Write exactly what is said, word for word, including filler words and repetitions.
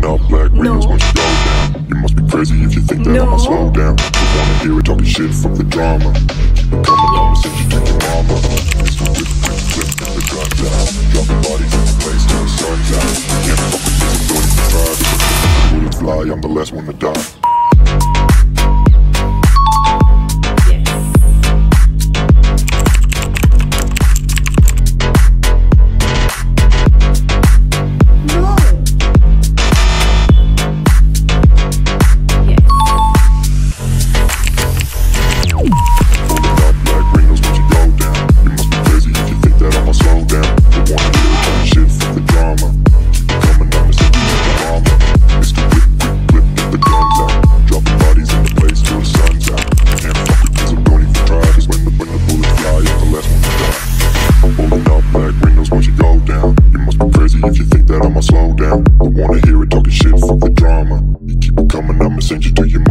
Pulling up black windows once you go down. You must be crazy if you think that No. I'ma slow down. Don't wanna hear it talking shit from the drama. Keep it coming, I'ma send you to your mama. Pistol whip, whip, whip, get the guns out. Dropping bodies in the place till the sun's out. Can't fuck with this, I'm doing it private. Bullets fly, I'm the last one to die. If you think that I'ma slow down, I wanna hear it talking shit, fuck the drama. You keep it coming, I'ma send you to your